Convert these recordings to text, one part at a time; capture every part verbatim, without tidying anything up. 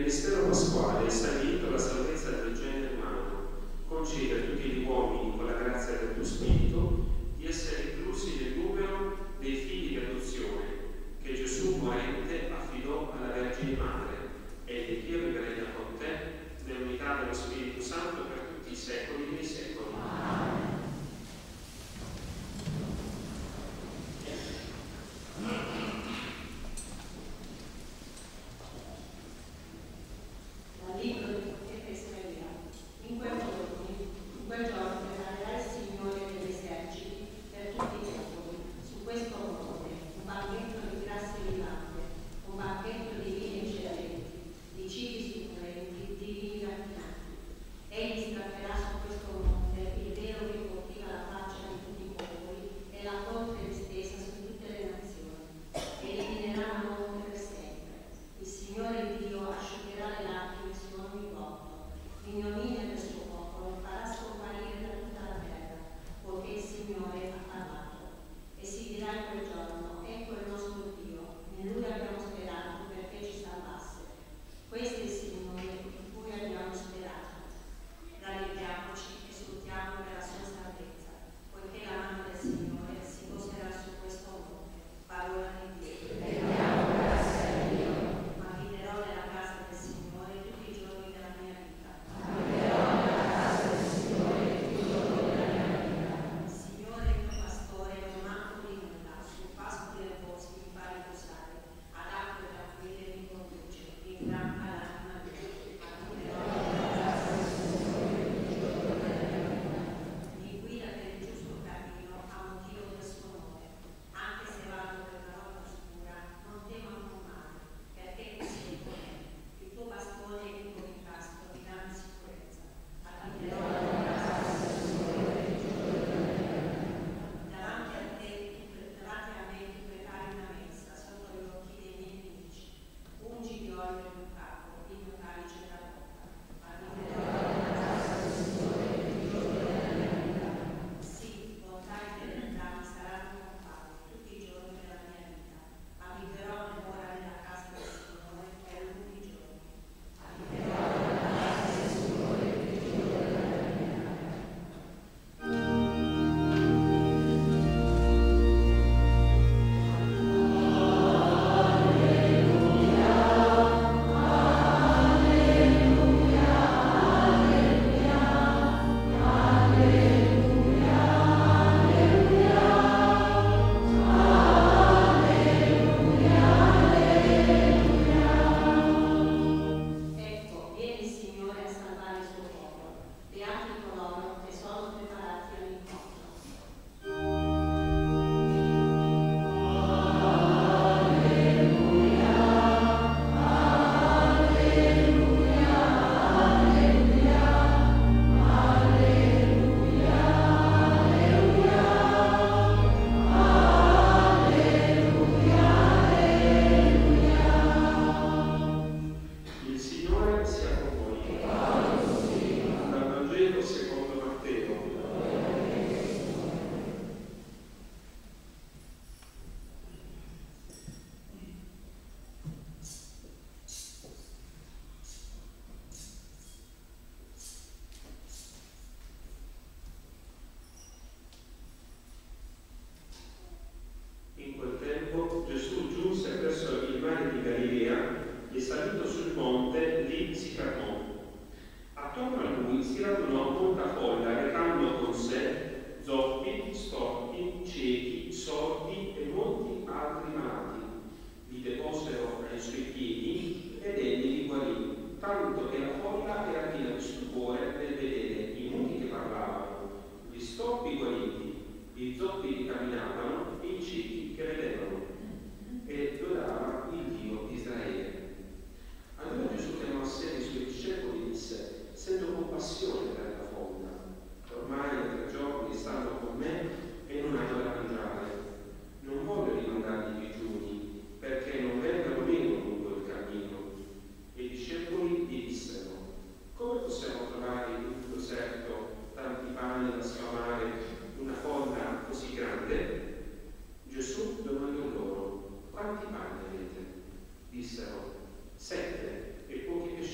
mistero pasquale, stabilito la salvezza del genere umano, concede a tutti gli uomini, con la grazia del tuo Spirito, di essere inclusi nel numero dei figli di adozione che Gesù morente affidò alla Vergine Madre, e che Dio regna con te nell'unità dello Spirito Santo per tutti i secoli dei secoli. Amen. Dal libro del profeta Isaia. In quel giorno, in quel giorno preparerà il Signore degli eserciti per tutti i popoli, su questo monte, un banchetto di grassi di latte, un banchetto di vini eccellenti, di cibi succulenti, di vini raffinati. Egli strapperà su questo monte il velo che copriva la faccia di tutti i popoli e la corte estesa su tutte le nazioni, e eliminerà la morte per sempre. Il Signore Dio asciugherà le lacrime su ogni volto, l'ignominia del suo popolo farà scomparire da tutta la terra, poiché il Signore ha parlato. E si dirà in quel giorno: ecco il nostro Dio, in Lui abbiamo sperato perché ci salvasse. Questo è il Signore in cui abbiamo sperato. Rallegriamoci e esultiamo per la sua salvezza, poiché la mano del Signore si poserà su questo monte. Parola di Dio. Ma abiterò nella casa del Signore tutti i giorni della mia vita. Il Signore è il mio pastore, non manco di nulla, sul pascolo del bosco mi fa riposare, ad acque tranquille mi conduce, in gran l'anima mia. Mi guida per il giusto cammino a motivo del suo nome. Anche se vado per la rotta oscura, non temo alcun male, perché tu sei con me. Il tuo bastone e il tuo incastro mi danno sicurezza. Abiterò nella casa del Signore. Davanti a te, davanti a me, tu prepari una mensa sotto gli occhi dei miei nemici. Ungi di olio il mio capo, il mio calice tramonta. Abiterò nella casa del Signore. Sì, bontà e fedeltà mi saranno compagni tutti i giorni della mia vita. Abiterò ancora nella casa del Signore per lunghi giorni. Abiterò nella casa del Signore per i giorni della mia vita. Ecco, viene il Signore a salvare il suo popolo. Beati coloro che sono preparati all'incontro. Il Signore sia con voi. Dal Vangelo secondo Matteo. In quel tempo Gesù giunse presso il mare di Galilea e salito sul monte, lì si fermò. Attorno a lui si radunò molta folla, recando con sé zoppi, storpi, ciechi, sordi e molti altri malati. Li deposero ai suoi piedi ed egli li guarì, tanto che la folla era piena di stupore nel vedere i muti che parlavano, gli storpi guariti, i zoppi che camminavano e i ciechi che vedevano, e lodava il Dio di Israele. Allora Gesù chiamò a sé i suoi discepoli e disse: sento compassione per la folla. Ormai da tre giorni stanno con me e non hanno da mangiare. Non voglio rimandarli i digiuni, perché non vengano meno lungo il cammino. E i discepoli gli dissero: come possiamo trovare in un deserto tanti pani da sfamare una folla così grande? Gesù domandò loro: quanti pani avete? Dissero: sette, e pochi pesci.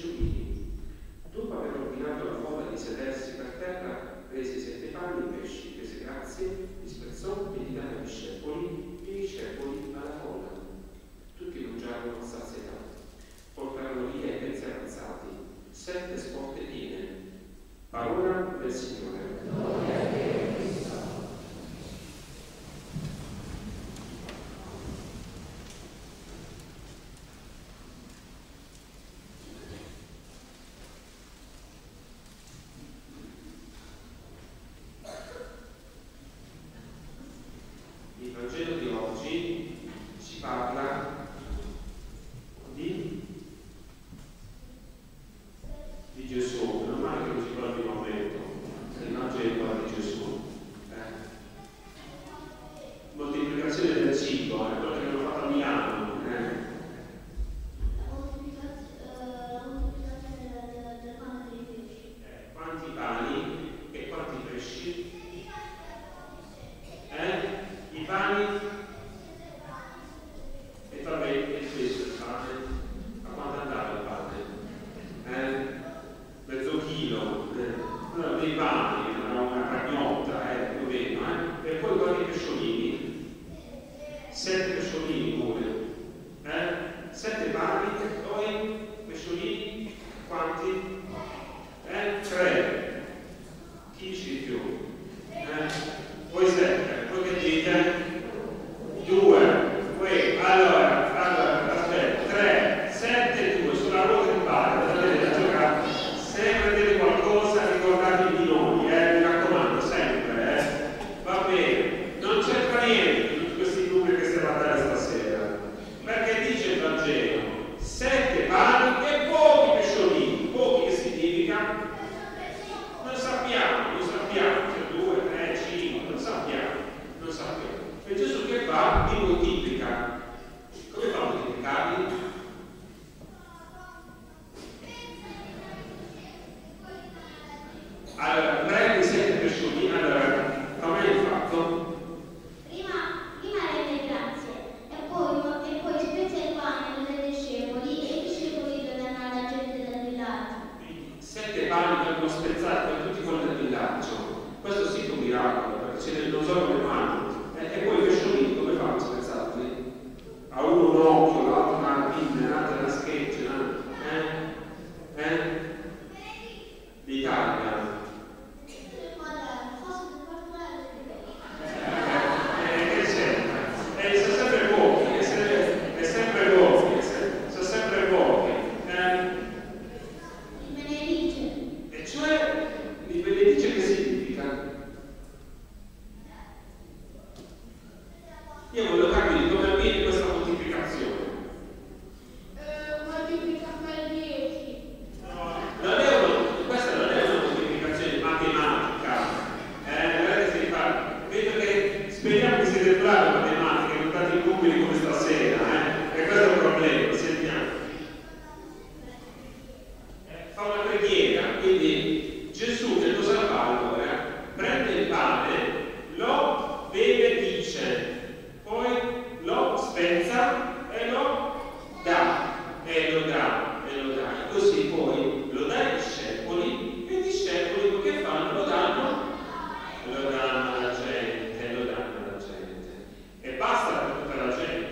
basta e lo dà, e lo dà, e lo dà. E così poi lo dà ai discepoli e i discepoli che fanno? Lo danno, lo danno alla gente, lo danno alla gente. E basta per tutta la gente.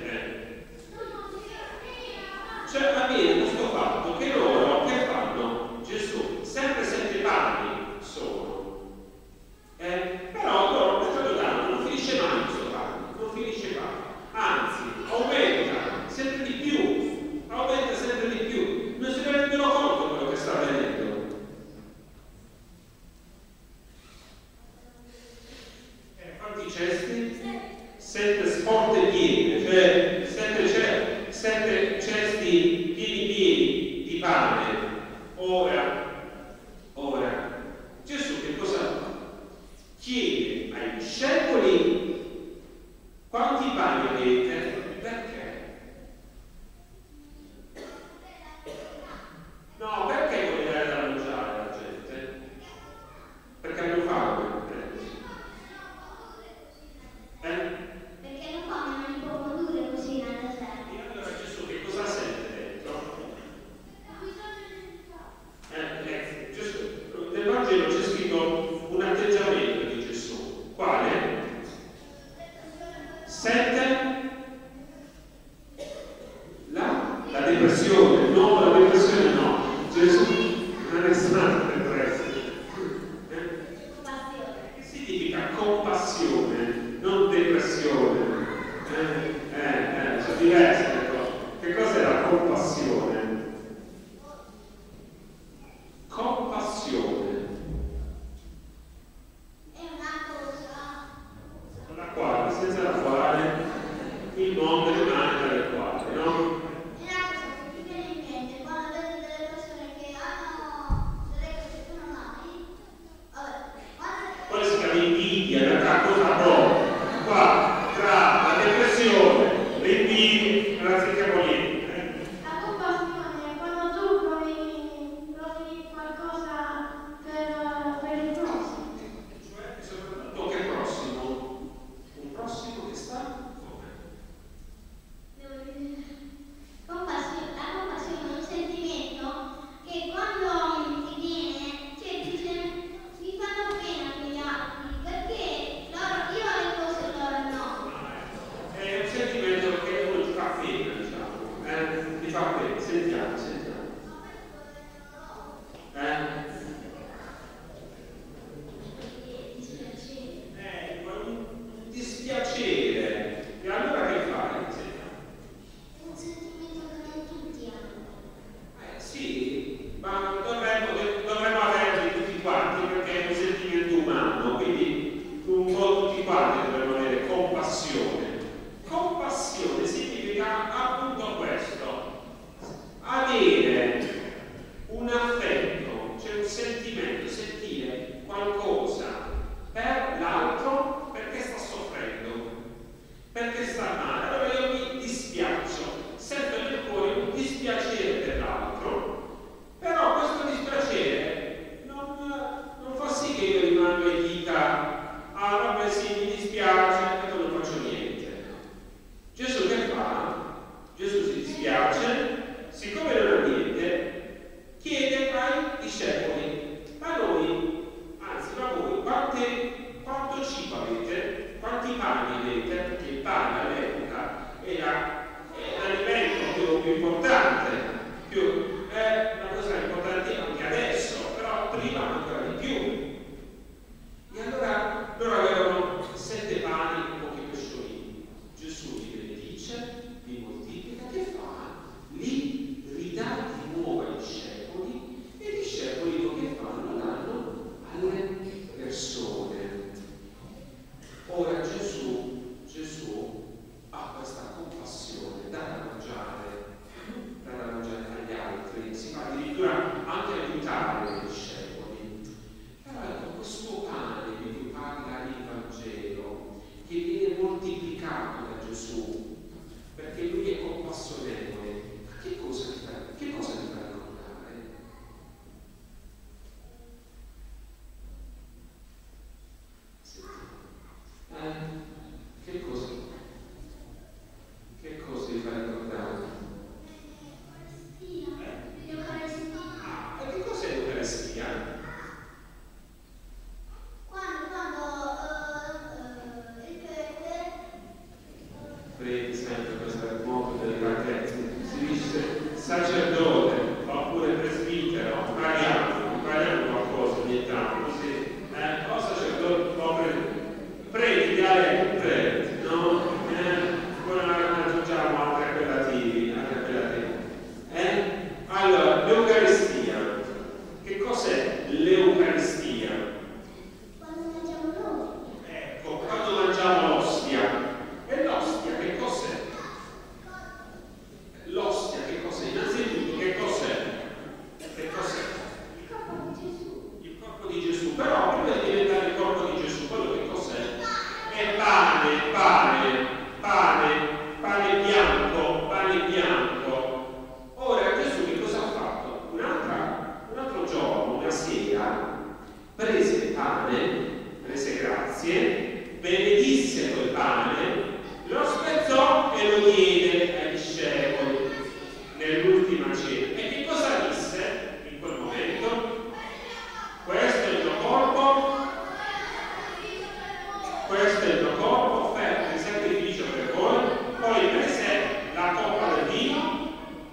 Cioè avviene questo fatto che loro che fanno? Gesù sempre sette panni sono, eh? Però loro questo lo danno, non finisce mai questo panno, non finisce mai, anzi aumenta sempre di più, aumenta sempre di più, non si rendono conto di quello che sta avvenendo. Eh, quanti cesti? Sette sporte piene, cioè sette, cioè, sette cesti pieni pieni di pane. Ora, ora, Gesù che cosa fa? Chiede ai discepoli quanti pani avete? Perché? No, perché vuole dare da mangiare alla gente? Perché hanno fame. Eh? Perché non fame non li può produrre così in alta terra. E allora Gesù che cosa sente dentro? Eh, eh, Gesù, nel Vangelo c'è scritto un atteggiamento di Gesù. Quale? Sente la, la depressione. No, la depressione no. Gesù non è stato depresso. Eh? Che significa compassione, non depressione? Eh, eh, eh, sono diverse le cose. Che cos'è la compassione? Compassione È una cosa. con la quale, senza la quale il mondo rimane dalle quali, no? È una cosa che ti viene in mente quando vedi delle persone che hanno delle cose che tu non hai. Vabbè, quando... Poi si chiama invidia, tra cosa proprio? Qua, tra la depressione, l'invidia, non la sentiamo lì. La compassione è quando tu provi, provi qualcosa per, per il prossimo. Cioè, e soprattutto che prossimo? Un prossimo che sta? Come? Compassione, la compassione è un sentimento che quando ti viene, cioè ti, sen- ti fanno pena quegli altri, perché loro, io ho le cose e loro no. È un sentimento che uno ti fa pena, diciamo, eh? Ti fa pena, sentiamo, sentiamo. Eh? Eh, un dispiacere. E allora che fai? Sentiamo. È un sentimento che non tutti hanno. Eh sì, ma dovremmo, dovremmo averli tutti quanti perché è un sentimento umano, quindi un po' tutti quanti dovremmo avere compassione. Compassione significa appunto questo, avere un affetto, cioè un sentimento, sentire qualcosa per l'altro perché sta soffrendo, perché sta male. Allora io mi dispiaccio, sento nel cuore un dispiacere per l'altro, però questo dispiacere non, non fa sì che io rimanga e dica ah vabbè sì mi dispiace e non faccio niente. Gesù che fa? Gesù si dispiace, siccome non ha niente, chiede ai discepoli, ma noi, anzi ma voi, quante, quanto cibo avete? Quanti pani avete? Perché il pane all'epoca era l'alimento più, più importante, più, è una cosa importante anche adesso, però prima ancora di più. E allora loro avevano sette pani e pochi pesciolini. Gesù li benedice, li moltiplica, che fa? Li ridà di nuovo ai discepoli e i discepoli che fanno? Danno alle persone. Ora Gesù, Gesù ha questa compassione, dà da mangiare sacerdote oppure presbitero, impariamo, impariamo qualcosa ogni tanto, così, eh, o sacerdote o preti, dialetti, preti, no? Eh, poi aggiungiamo altri appellativi, altri appellativi. Eh? Allora, l'Eucaristia, che cos'è l'Eucaristia? Quando mangiamo noi. Ecco, quando mangiamo l'ostia. E l'ostia che cos'è? L'ostia che cos'è? Innanzitutto che cos'è? Che cos'è? Il corpo di Gesù. Il corpo di Gesù. Però prima di diventare il corpo di Gesù, quello che cos'è? È pane, pane, pane, pane bianco, pane bianco. Ora Gesù che cosa ha fatto? Un'altra, un altro giorno, una sera, prese il pane, prese grazie, benedisse quel pane, lo spezzò e lo diede ai discepoli nell'ultima cena. E che cosa disse in quel momento? Questo è il mio corpo, questo è il mio corpo offerto in sacrificio per voi. Poi prese la coppa del vino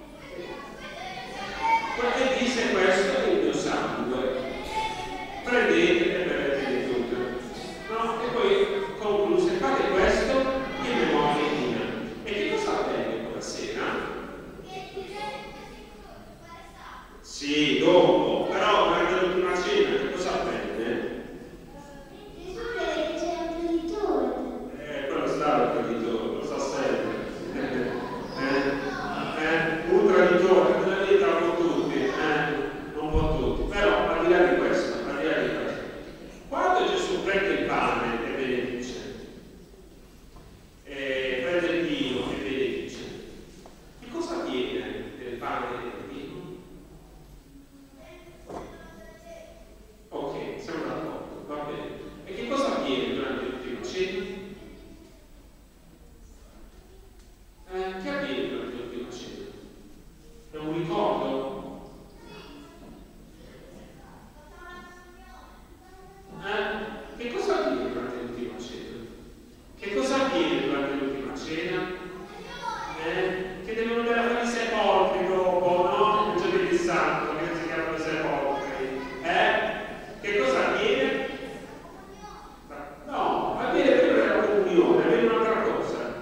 e disse: questo è il mio sangue, prendete e bevete di tutto. No? E poi concluse: fate questo in memoria mia. E che cosa avvenne quella sera? Sì, dopo, però durante l'ultima cena che cosa avvenne? Gesù vede che c'era un traditore. Eh, quello stava il traditore, lo sa sempre. Eh, eh, un traditore, nella vita un po' tutti, eh, un po' tutti. Però al di là di questo, al di là di questo, quando Gesù prende il pane e benedice, e prende il vino e benedice, che cosa avviene del pane e del vino? Ok, siamo d'accordo, va bene. E che cosa avviene durante l'ultima cena? Eh, che avviene durante l'ultima cena? È un ricordo? Eh? Che cosa avviene durante l'ultima cena? Che cosa avviene durante l'ultima cena? Eh? Che devono andare a fare i sepolcri dopo, no? Il giovedì santo, che si chiamano i sepolcri. Eh? Che cosa avviene? No, avviene prima della comunione, avviene un'altra cosa.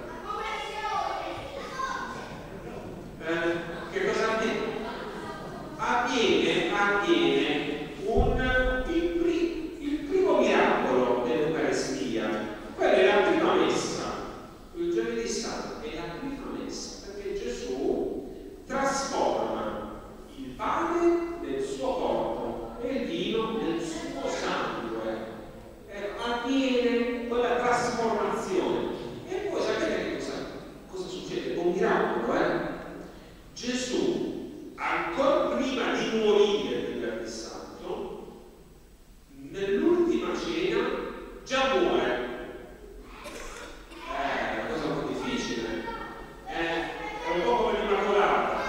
Eh? Che cosa avviene? Avviene, avviene un, il, pri, il primo miracolo dell'Eucaristia. Quella è la prima messa. Il giovedì santo è la prima messa, perché Gesù trasforma il pane nel suo corpo e il vino nel suo sangue. Eh, avviene quella trasformazione. E poi sapete che cosa, cosa succede? Un miracolo, eh? Gesù, ancora prima di morire nel venerdì santo, nell'ultima cena già muore. Eh, è una cosa un po' difficile. Eh, è un po' come l'Immacolata.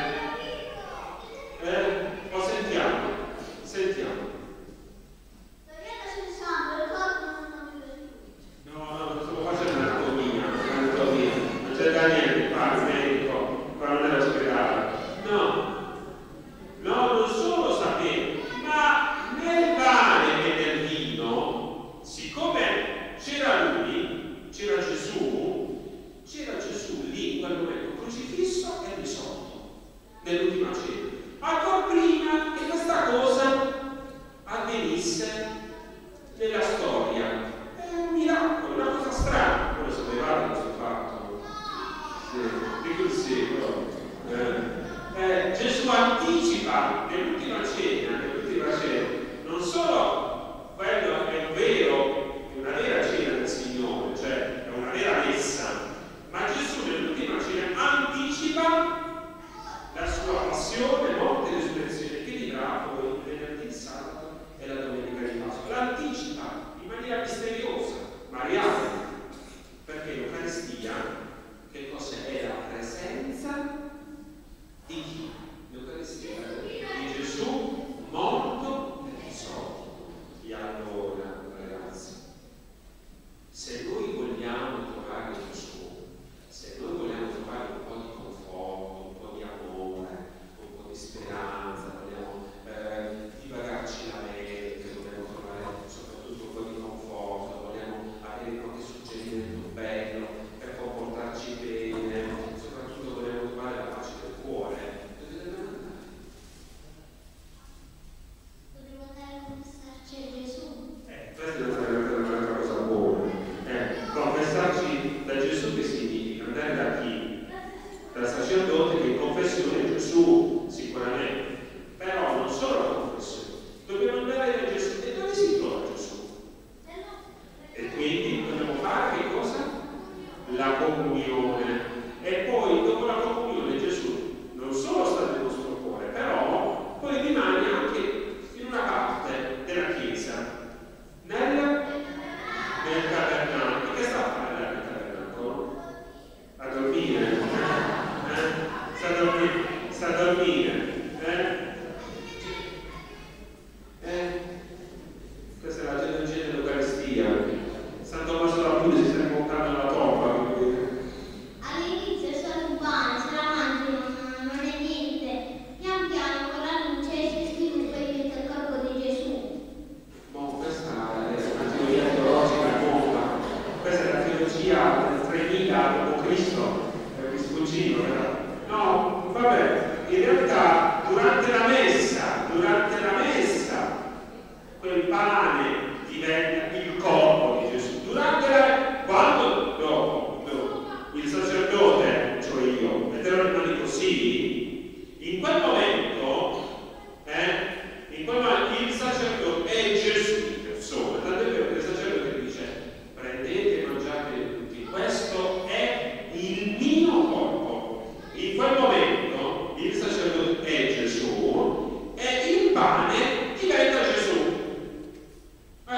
Eh, eh, lo sentiamo, sentiamo. Toglieteci il sangue, il corpo non vive più. No, no, non stiamo facendo un'anatomia, un'anatomia. Non c'è da niente, qua il medico, qua non è l'ospedale. No, no, non solo sapete, ma nel pane e nel vino, siccome c'era lui, c'era Gesù, c'era Gesù lì in quel momento, crocifisso e risorto, nell'ultima cena. Ancora prima che questa cosa avvenisse nella storia. È un miracolo, una cosa strana. Voi lo sapevate questo fatto? Sì, dico sì, però. Eh, eh, Gesù anticipa nell'ultima cena, nell'ultima cena, non solo quello è un vero, è una vera cena del Signore, cioè è una vera messa, ma Gesù nell'ultima cena anticipa la sua passione, morte e risurrezione, che vivrà poi il venerdì santo e la domenica di Pasqua. L'anticipa in maniera misteriosa, mariana, perché l'Eucaristia che cos'è? È la presenza di chi? L'Eucaristia di Gesù morto e risorto. E allora, ragazzi, se noi vogliamo trovare Gesù, se noi vogliamo trovare un po' di conforto, un po' di amore, dormire. Eh? Eh? Questa è la genealogia dell'Eucaristia. San Tommaso d'Aquino si sta invocando la tomba. All'inizio è solo un pane, se la mangi non, non è niente. Pian piano con la luce si sviluppa e diventa il corpo di Gesù. Boh, questa è una teoria teologica nuova. Questa è la teologia del tremila dopo Cristo, per Vespuccino, vero? No, vabbè, in realtà durante la messa, durante la messa, quel pane diventa il corpo di Gesù. Durante la... quando dopo, dopo il sacerdote, cioè io, metterò le mani così, in quel momento, eh, in quel momento il sacerdote è Gesù in persona. Tant'è vero che il sacerdote dice: prendete e mangiate tutti, questo è il mio corpo. In quel momento il sacerdote è Gesù e il pane diventa Gesù. Eh.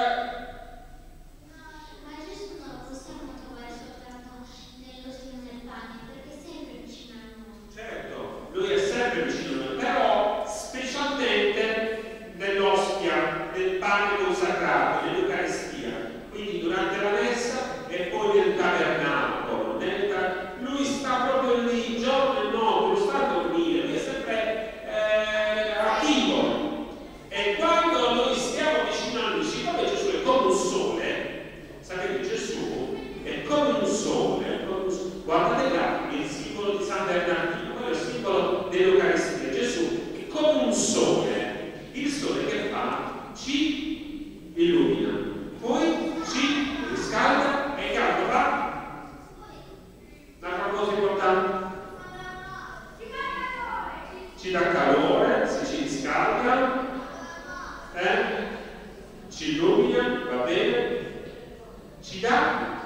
Ma Gesù non lo possiamo trovare soltanto nello stile del pane, perché è sempre vicino a noi. Certo, lui è sempre vicino a noi, però specialmente nell'ostia, nel pane consacrato, nell'Eucaristia, quindi durante la messa e poi nel tabernacolo. Nel ta... Lui sta proprio lì, giorno e notte, non sta a dormire, lui è sempre eh, attivo. E quando noi stiamo vicino a lui, siccome Gesù è come un sole, sapete, Gesù è come un sole, come un sole. Guardate là il simbolo di San Bernardino, quello è il simbolo dell'Eucaristia. Gesù è come un sole, il sole che fa? Ci illumina, poi ci riscalda e caldo fa. Un'altra cosa importante, ci dà calore, se ci riscalda, eh? Ci illumina, va bene, ci dà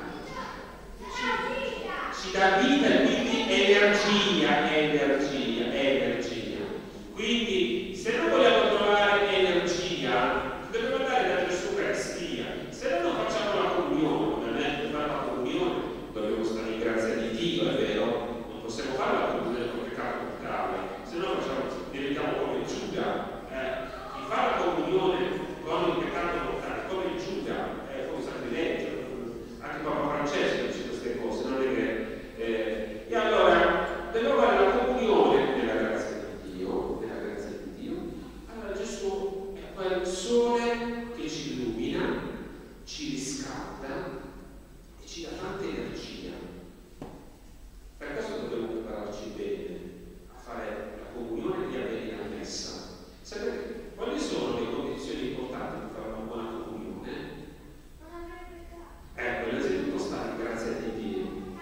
ci, ci dà vita e quindi energia, energia, energia. Quindi se noi vogliamo trovare energia, dobbiamo andare da Gesù Eucaristia. Se noi non facciamo la comunione, ovviamente per fare la comunione dobbiamo stare in grazia di Dio, è vero? Non possiamo fare la comunione con peccato mortale, se no facciamo, diventiamo come Giuda. Eh? Chi fa la comunione con il peccato mortale, come Giuda, è come sacrilegio. Anche Papa Francesco dice queste cose, non è che... Eh, e allora, dobbiamo fare la comunione nella grazia di Dio, nella grazia di Dio. Allora Gesù è quel sole che ci illumina, ci riscalda e ci dà tanta energia. Per questo dobbiamo prepararci bene a fare la comunione e a venire a messa. Sapete quali sono le condizioni importanti per fare una buona comunione? Ecco, innanzitutto stare in grazia di Dio.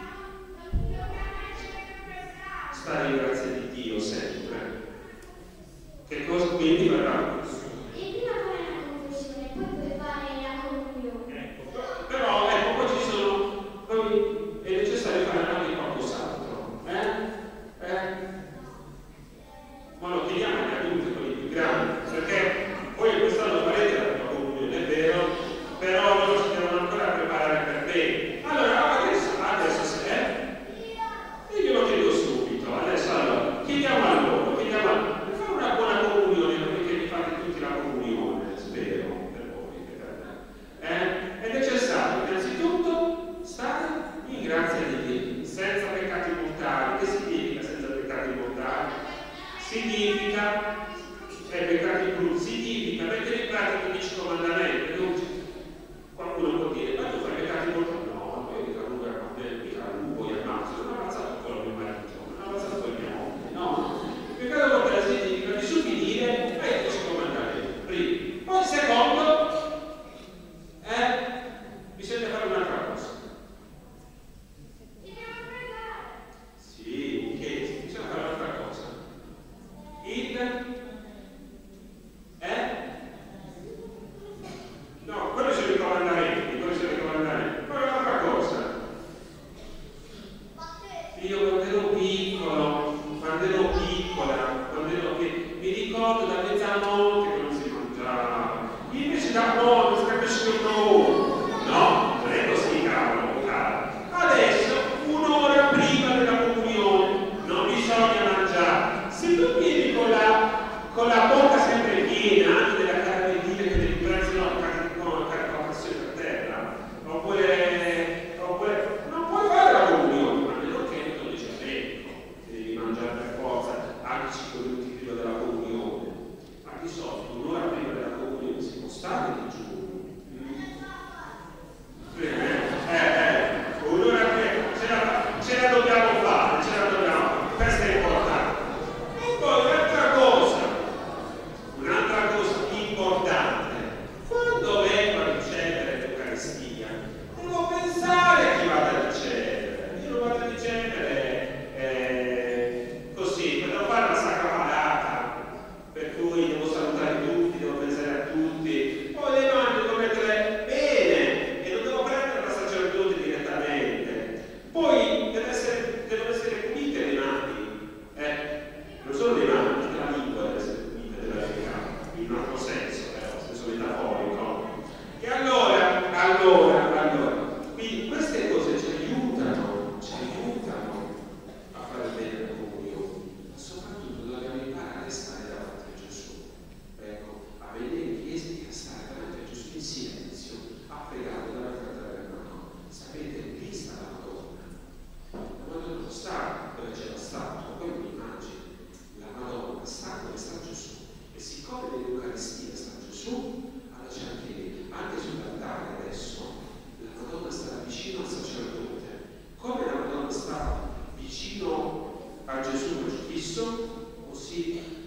Stare in grazia di Dio sempre. Che cosa quindi verrà? E prima fare la confessione, poi puoi fare la comunione. Ecco, però ecco, poi ci sono, poi è necessario fare anche qualcos'altro. Eh? Eh? Ma lo chiediamo agli adulti, quelli più grandi, perché voi quest'anno farete la prima comunione, è vero, però loro si devono ancora preparare per bene. Allora adesso, adesso se eh? Io glielo chiedo subito, adesso allora, chiediamo a loro, chiediamo a loro, per fare una buona comunione, perché vi fate tutti la comunione, spero, per voi, per me. Eh? È necessario innanzitutto stare in grazia di Dio, senza peccati mortali. Che significa senza peccati mortali? Significa eh, peccati brutti, significa mettere in pratica i dieci comandamenti. Non qualcuno può dire, ma tu fai peccati mortali? No, io mica rubo, mica rubo, io ammazzo, non ho ammazzato quello mio marito, non ho ammazzato quel mio moglie, no. Il peccato mortale significa disubbidire ai dieci comandamenti, primo. Poi secondo, eh, bisogna fare un'altra cosa. Sì, che bisogna fare un'altra cosa. Il Gesù crocifisso o si